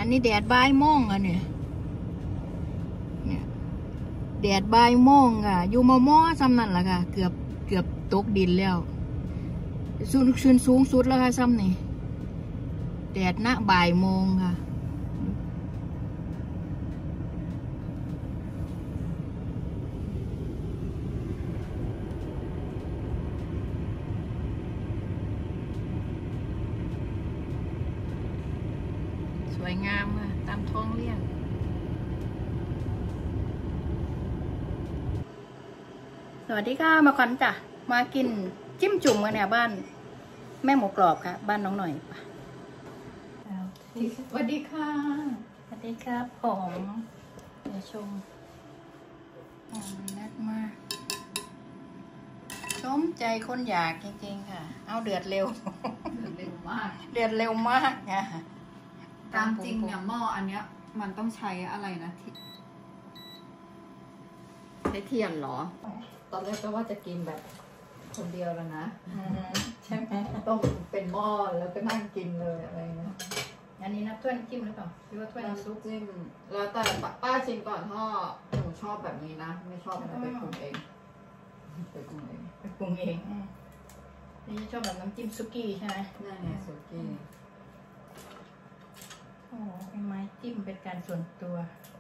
นนี้แดดบ่ายโมงอ่ะเนี่ยแดดบ่ายโมงอ่ะอยู่มอซ้ำนั่นแหละค่ะเกือบตกดินแล้วสูงสุดแล้วค่ะซ้ำนี่แดดณบ่ายโมงค่ะสวยงามค่ะตามท้องเรื่องสวัสดีค่ะมาขวัญจ้ะมากินจิ้มจุ่มกันเนี่ยบ้านแม่หมูกรอบค่ะบ้านน้องหน่อยสวัสดีค่ะสวัสดีครับผมเดี๋ยวชมนัดมาชมใจคนอยากจริงๆค่ะเอาเดือดเร็วมากเดือดเร็วมากค่ะตามจริงเนี่ยหม้ออันเนี้ยมันต้องใช้อะไรนะใช้เทียนเหรอตอนแรกก็ว่าจะกินแบบคนเดียวแล้วนะใช่ไหมต้องเป็นหม้อแล้วก็นั่งกินเลยอะไรเงี้ยอันนี้นับถ้วยจิ้มหรือเปล่าหรือว่าถ้วยน้ำซุปจิ้มแล้วแต่ป้าชิมก่อนถ้าหนูชอบแบบนี้นะไม่ชอบอะไรไปปรุงเองไปปรุงเองนี่ชอบแบบน้ำจิ้มซุกี้ใช่ไหมนั่นไงซุกี้โอ้เป็นไม้จิ้มเป็นการส่วนตัว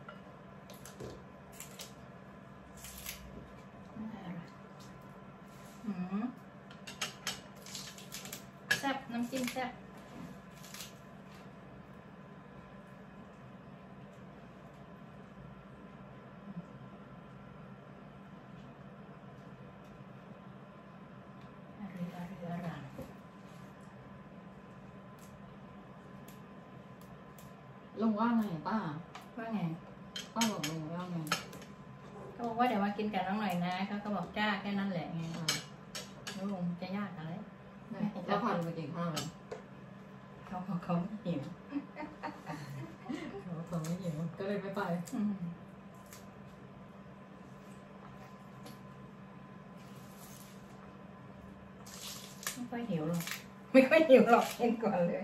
แซ่บน้ำจิ้มแซ่บลุงว่าไงป้าว่าไงป้าบอกลุงว่าไงเขาบอกว่าเดี๋ยวมากินกันน้องหน่อยนะเขาก็บอกจ้าแค่นั้นแหละไงลุงจะยากอะไรแล้วพาลุงไปกินข้าวเลยเขาบอกเขาไม่หิวเขาไม่หิวก็เลยไม่ไปไม่ค่อยหิวหรอกไม่ค่อยหิวหรอกเองก่อนเลย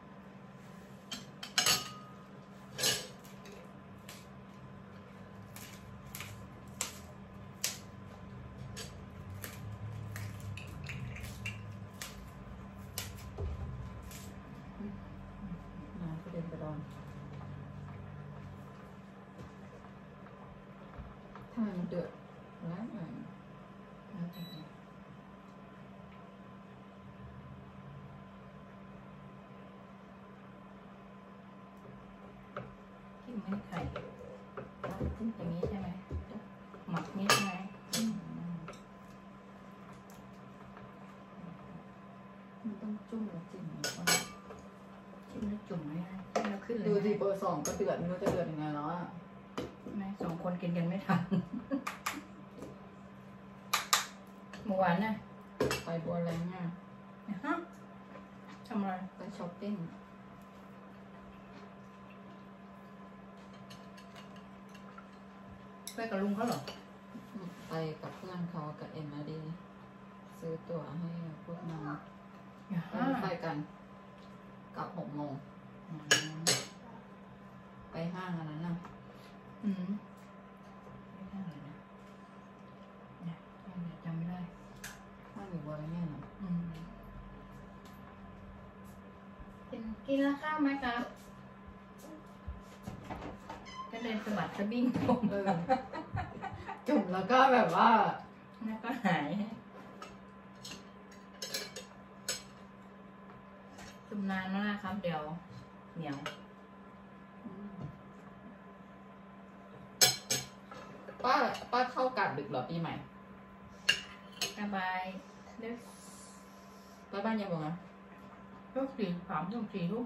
ทำไมมันเดือดแล้วจิ้มไม่ไข่จิ้มอย่างนี้ใช่ไหมหมักนี้ใช่ไหมมันต้องจุ่มแล้วจิ้มจิ้มแล้วจุ่มไหมจิ้มแล้วขึ้นเลยดูสิเบอร์2ก็เดือดไม่รู้จะเดือดยังไงแล้วอ่ะไม่2 คนกินกันไม่ทันหมูหวานน่ะไปบัวแรงอ่ะฮะทำอะไรไปช้อปปิ้งไปกับลุงเขาเหรอไปกับเพื่อนเขากับเอ็มมาดีซื้อตั๋วให้พวกน้องไปกันกลับ6 โมงไปห้างอันนั้นน่ะไม่ได้เลยนะเนี่ยจำไม่ได้ห้างอยู่บนนี้นะกินแล้วข้าวไหมครับก็เดินสะบัดสะบิ้งจุ่มแล้วก็แบบว่าแล้วก็หายจุ่มนานแล้วนะครับเดี๋ยวเหนียวป้าเข้ากะดึกเหรอปีใหม่สบายเด็กไปบ้านยังไงก็3 ทุ่ม 4 ทุ่ม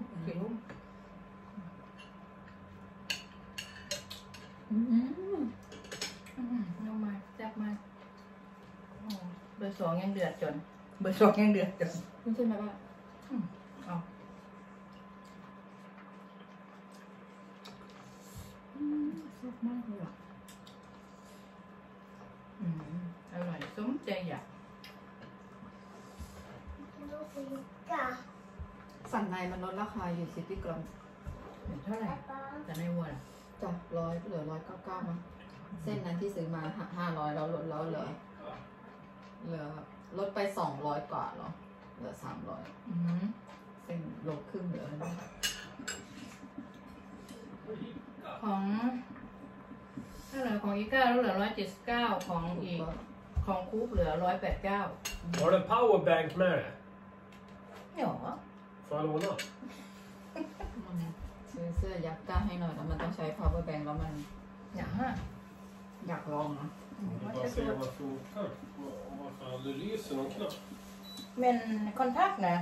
น้องมาแซ่บมากเบอร์ 2ยังเดือดจนไม่ใช่ไหมป้าเอาชอบมากเลยอ่ะอร่อยสมใจอยากสันในมันลดราคาอยู่ซิตี้กรัมเท่าไหร่แต่ในวัวล่ะจาก100เหลือ199มั้งเส้นนั้นที่ซื้อมา500แล้วลดแล้วเหลือลดไป200กว่าเหรอเหลือ300เส้นลดครึ่งเหลือแล้วของถ้าเหลือของอีก้าแล้วเหลือ179ของอีกของคูปเหลือ189 Har du en powerbank med dig? เหรอ Får jag låna? ซื้อเสื้อยักษ์ก้าให้หน่อยแล้วมันต้องใช้ power bank แล้วมันอย่างฮะอยากลองนะ Jag vill bara se vad funkar. Varför det lyser någon knapp. เป็นคอนแทคนะ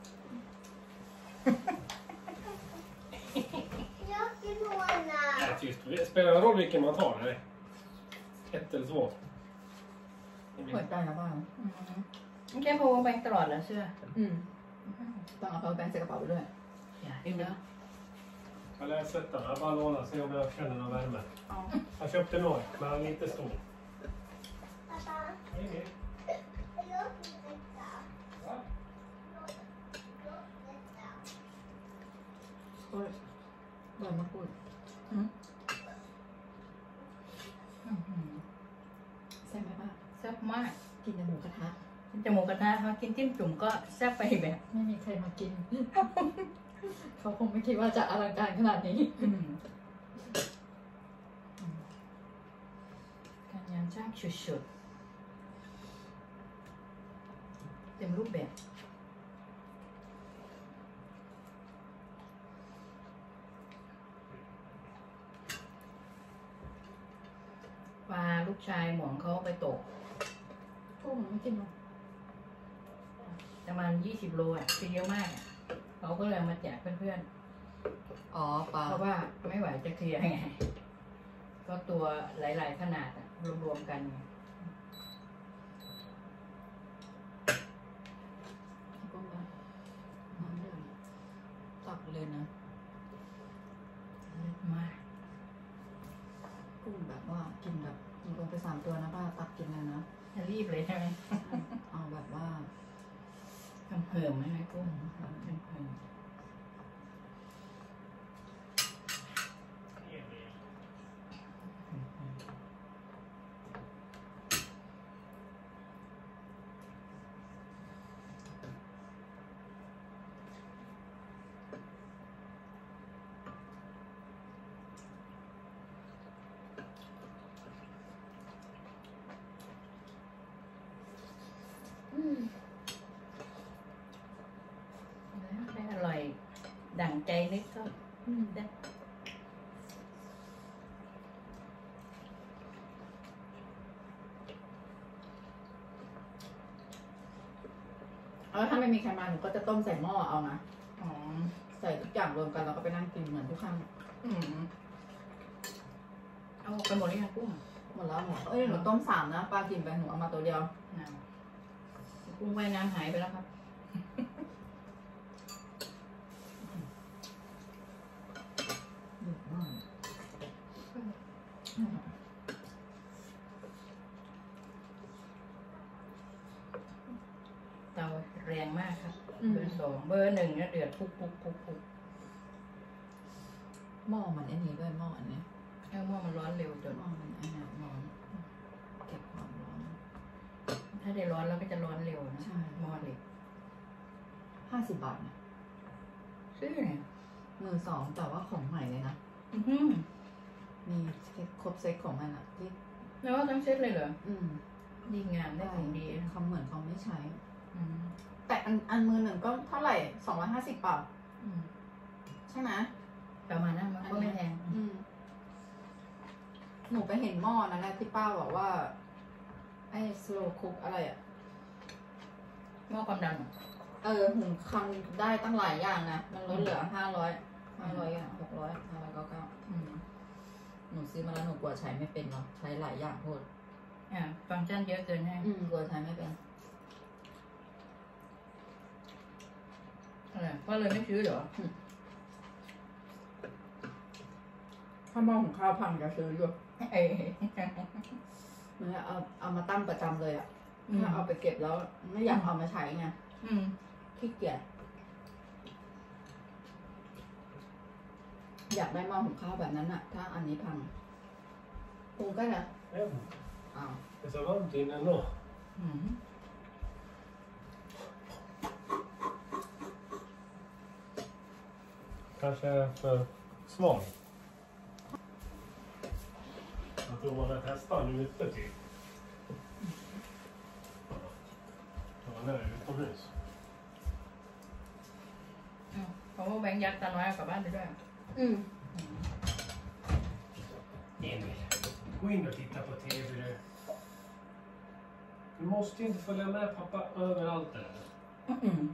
Jag vill låna. Nej, tyst. Spelar det roll vilken man tar? Nej. 1 eller 2. เปิดได้แล้วบ้างไม่ใช่โพลแบงตลอดเหรอเสื้อต้องเอา power bank ใส่กระเป๋าไปด้วยอย่าเองเนอะ Jag läser detta. Jag bara lånar se om jag känner någon värme. เอา Jag köpte några, men han är inte stor. Pappa, Hej. jag vill detta. Va? Jag detta. โอ้ยเดินมาพูดใช่ไหมป้าแซ่บมากกินแต่หมูกระทะกินจมูกกระทะเขากินจิ้มจุ่มก็แซ่บไปอีกแบบไม่มีใครมากิน เขาคงไม่คิดว่าจะอลังการขนาดนี้การงานจ้างสุดๆเต็มรูปแบบพาลูกชายหมองเขาไปตกพวกมันไม่กินหรอกประมาณ20 โลอ่ะคือเยอะมากอ่ะเขาก็เลยมาแจกเพื่อนอ๋อปลาๆเพราะว่าไม่ไหวจะเคลียร์ไงก็ตัวหลายๆขนาดอะรวมๆกันไงก็มาน้ำเดือดตักเลยนะเลิศมากกุ้งแบบว่ากินแบบกินลงไป3 ตัวนะป้าตักกินเลยนะจะรีบเลยใช่ไหมเอาแบบว่าทำเพิ่มไหมไหมกุ้งทำเพิ่มให้อร่อยดั่งใจนึกก็ได้แล้วถ้าไม่มีใครมาหนูก็จะต้มใส่หม้อเอานะอ๋อใส่ทุกอย่างรวมกันแล้วก็ไปนั่งกินเหมือนทุกครั้งเอาไปหมดเลยค่ะกุ้งหมดแล้วหมดเอ้ยหนูต้ม3นะป้ากินไปหนูเอามาตัวเดียวนะกุ้งว่ายน้ำหายไปแล้วครับเดือดมากเตาแรงมากครับเบอร์ 2 เบอร์ 1เนี่ยเดือดปุ๊บหม้อมันไอ้นี้ด้วยหม้ออันเนี้ยแค่หม้อมันร้อนเร็วจนหม้อมันไอ้เนี่ยร้อนเก็บความร้อนถ้าได้ร้อนแล้วก็จะร้อนเร็วนะใช่หม้อเหล็ก 50 บาทนะซื้อเนี่ยมือ2แต่ว่าของใหม่เลยนะ มีครบเซ็ตของมันอะที่แล้วทั้งเซตเลยเหรอ ดีงามได้ได้ของดีนะเขาเหมือนเขาไม่ใช้อืมแต่อันมือหนึ่งก็เท่าไหร่250 บาทอืมใช่ไหมประมาณนั้นมันก็ไม่แพงหนูไปเห็นหม้อนั้นแหละที่ป้าบอกว่า ไอ้ slow cook อะไรอะหม้อความดันหุงคำได้ตั้งหลายอย่างนะ มันลดเหลือ500อย่าง599 อืมหนูซื้อมาแล้วหนูกลัวใช้ไม่เป็นเนาะใช้หลายอย่างโคตรฟังก์ชันเยอะเกินให้กลัวใช้ไม่เป็นก็เลยไม่ซื้อเหรอถ้าหม้อหุงข้าวพังจะซื้ออยู่เอ้ยหนูเอามาตั้งประจำเลยอะถ้าเอาไปเก็บแล้วไม่อยากเอามาใช้ไง ขี้เกียจอยากได้หม้อหุงข้าวแบบนั้นอะถ้าอันนี้พังปรุงก็นะ Jag vet inte. อ้าว Det är så varmt inne ändå. อืม Kanske för svag. Jag tror man har testat den ute typ. Ja, den är utomhus. เพราะว่าแบงค์ยัดตาน้อยเอากลับบ้านไปด้วยอืม Emil, gå in och titta på TV du. Du måste inte följa med pappa överallt där. อืม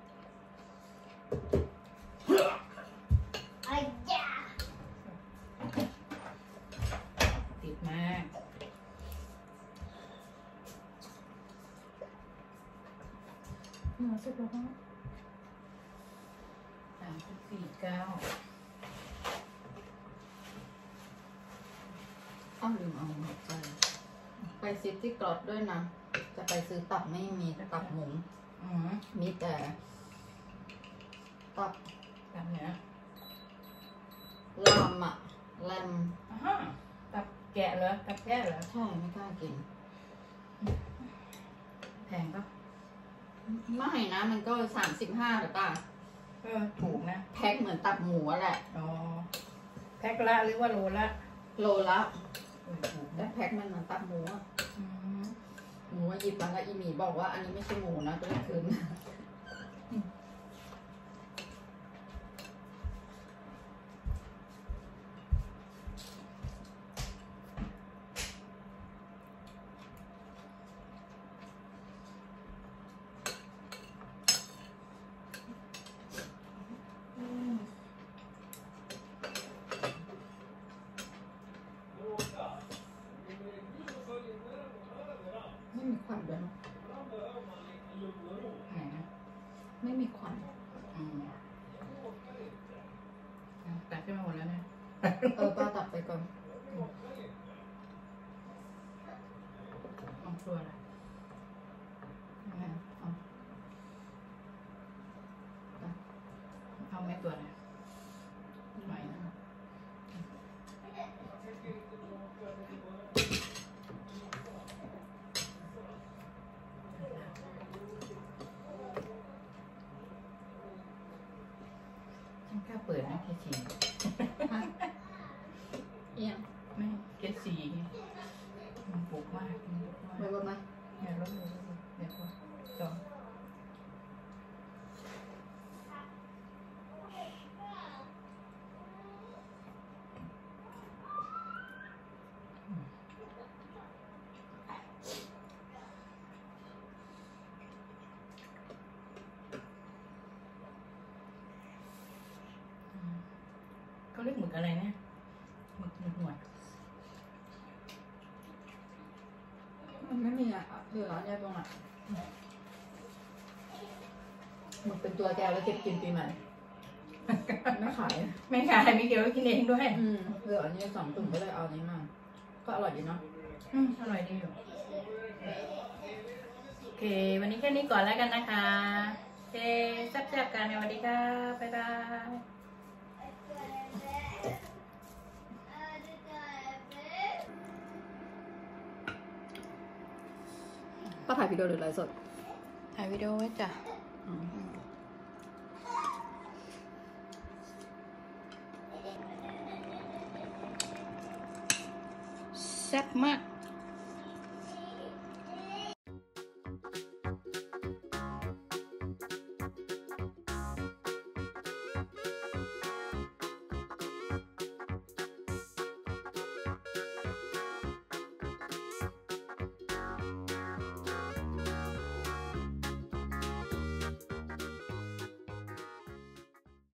Aj, ja. ติดมากสุดแล้ว3.49 อ้าวลืมเอาหัวใจไปซิตี้กรอดด้วยนะ จะไปซื้อตับไม่มีตับหมู มีแต่ตับตามเนี้ยลำอะแลมตับแกะเหรอตับแกะเหรอใช่ไม่กล้ากินแพงปะไม่นะมันก็35หรือเปล่าถูกนะแพ็คเหมือนตับหมูอะแหละอ๋อแพ็คละหรือว่าโลละโลละถูกแต่นะแพ็คมันเหมือนตับหมูอะหมูหยิบมาแล้วอีหมีบอกว่าอันนี้ไม่ใช่หมูนะก็เลยคืน ไม่มีควันด้วยเนาะไหนนะไม่มีควันตัดขึ้นมาหมดแล้วเนี่ยป้าตัดไปก่อนเอาตัวอะไรเอาเอาแม่ตัวอะไรไหวนะ ฉันกล้าเปิดนะเคซีเอียงไม่เคซีมันปลูกมากมันปลูกมากไม่ว่าไหมเนี่ยรถดูเดี๋ยวก่อนจอเขาเรียกหมึกอะไรเนี่ยหมึกหนวดมันไม่มีอ่ะเหลือเนี่ยตรงอ่ะมันเป็นตัวแกแล้วเก็บกินปีใหม่ ไม่ขายไม่ขายไม่เกี่ยวกับกินเองด้วยเหลืออันนี้2 ถุงก็เลยเอาอันนี้มาก็อร่อยดีเนาะอร่อยดีอยู่โอเค วันนี้แค่นี้ก่อนแล้วกันนะคะโอเคแซ่บๆกันในวันนี้ค่ะบ๊ายบายป้าถ่ายวิดีโอหรือไลฟ์สดถ่ายวิดีโอไว้จ้ะแซ่บมาก